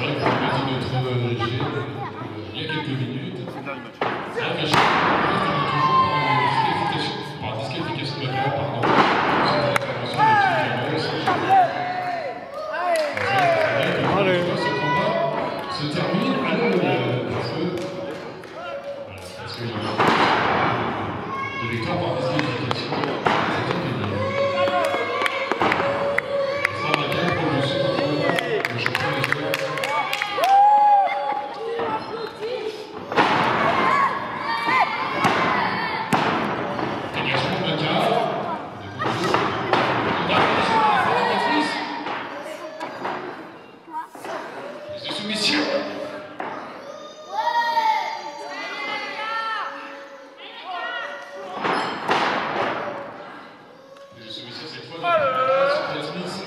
C'est vrai qu'on a dit notre G il y a quelques minutes. C'est vrai qu'à chaque fois, on termine toujours par disqualification de la carrière, pardon. Cette intervention de Tim Carlos. Ce combat se termine à l'heure parce que de victoire par disqualification, c'est terminé. Ça va bien pour le second combat, le champion des joueurs. Dégagement de Maca. De soumission. De soumission cette fois sur Paul Smith.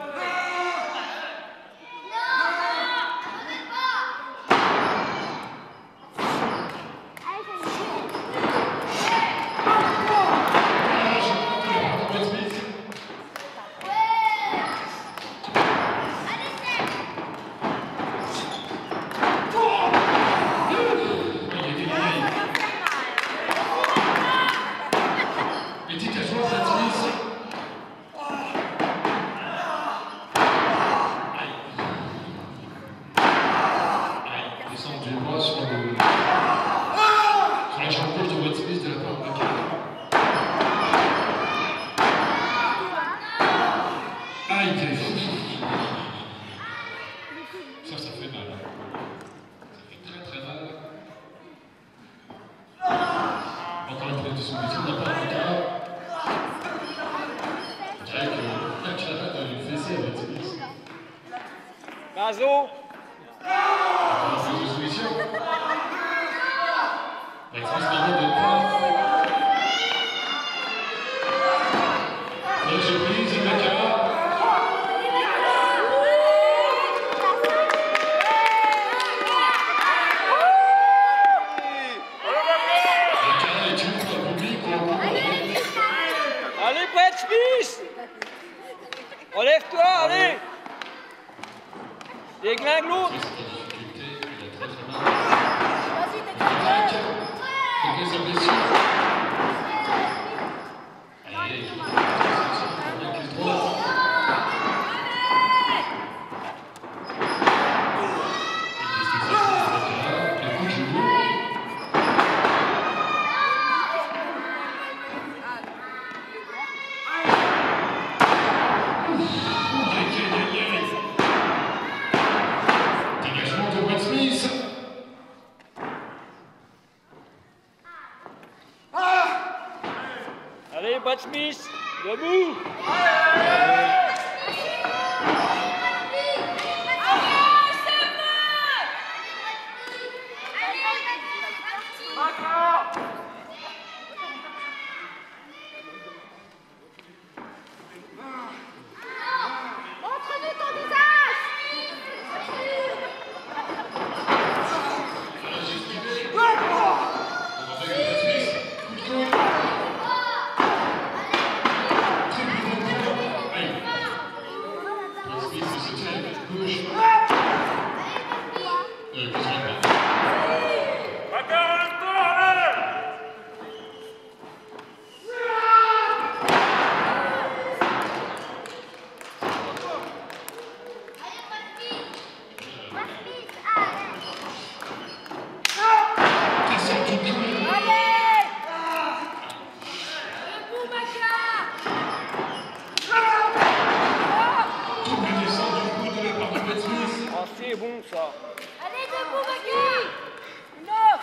Ça fait mal. Ça fait très très mal. Encore une fois de soumission de la part de Cara. On dirait que la Cara a une fessée avec Smith. Mazo. Encore une fois de soumission. Avec Smith n'arrête de pas. Lâche prise, Maca. Allez, Brett Smith! Relève-toi, allez! Déglingue l'autre! Vas-y, déglingue! Allez, Brett Smith, debout! Montre-nous ton visage! C'est bon ça. Allez, debout, Maggie! Non!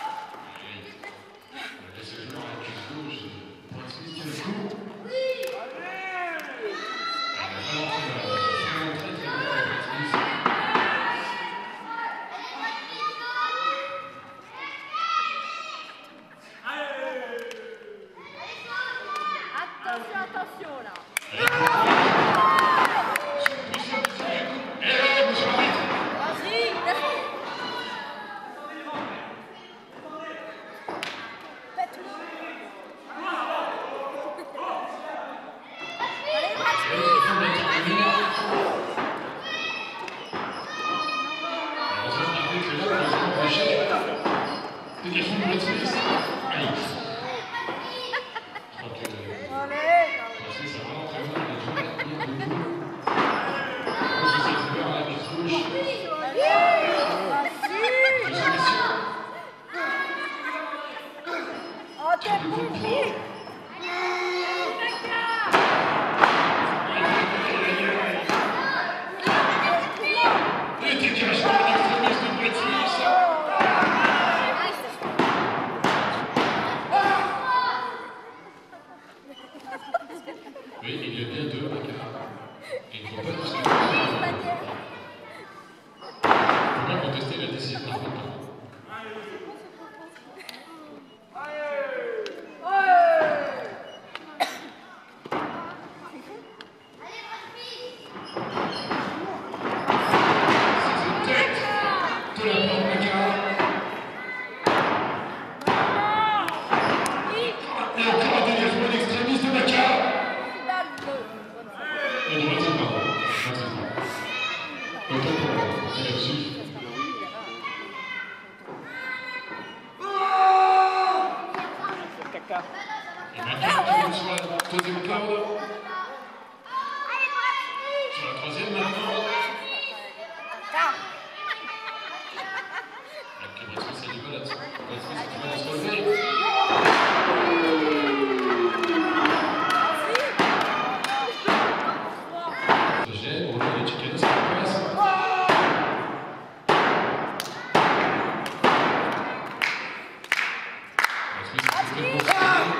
Attention, attention là! Dégagement de Brett Smith. Allez. Je crois que Smith a vraiment très mal. Il a du mal à tenir debout. On peut essayer de voir à la gauche. Et dégagement de l'extrémiste de Brett Smith. Oui, il y a bien deux bagarres. Et il ne faut pas discuter. Il ne faut pas contester la décision de l'arbitre. Et maintenant, on tourne sur la deuxième corde. Sur la troisième maintenant. Ok, Brett Smith a du mal à se relever. Gêne, on va les chicaner sur la place. Brett Smith est complètement scanné.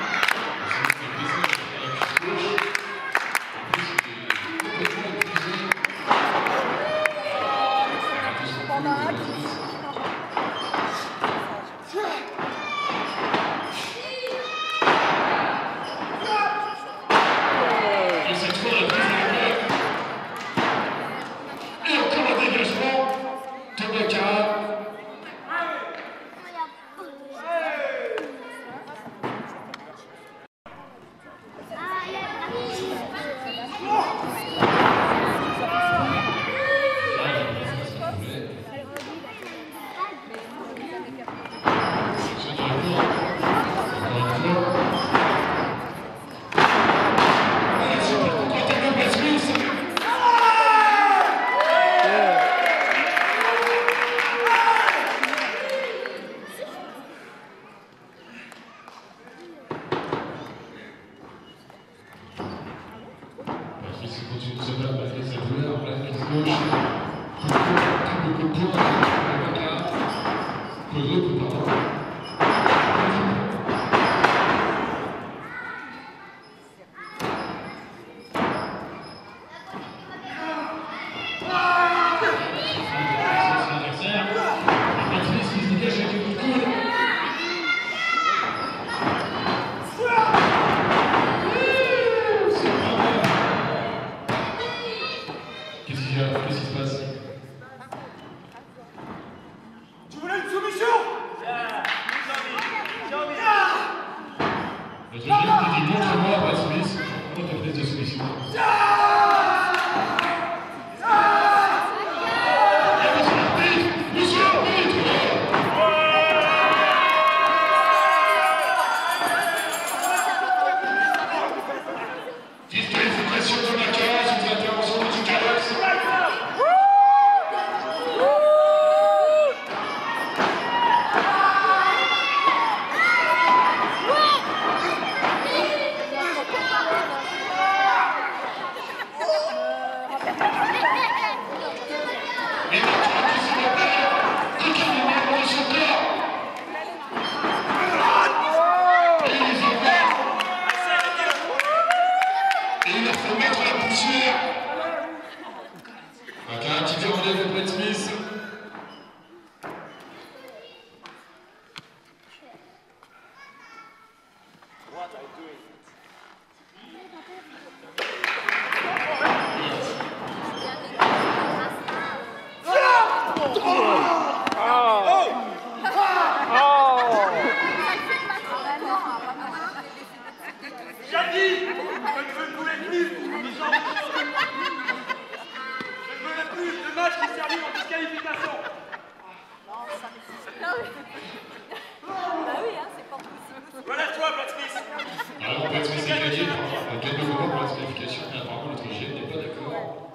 Et cette fois, la prise de la balle. Et encore un dégagement. Tabaka. Il continue de se battre malgré sa douleur, la cuisse gauche, beaucoup de points, Qu'est-ce qui se passe? Tu voulais une soumission? Le deuxième qui dit montre-moi, Brett Smith, comment ta vitesse de soumission? Disqualification de la case, une intervention de Ducalex. Et maintenant, qui se rappelle, qui est dans son corps. Et ils ont peur. Et il leur faut mettre la poussière. Donc un petit peu relève de Brett Smith. Le match qui s'est terminé en disqualification. Non, mais... Bah oui, hein, c'est pas possible. Relève-toi, Brad Smith. Alors, Brad Smith est gagné par John Lecoulon pour la disqualification, mais apparemment l'autre GM n'est pas d'accord.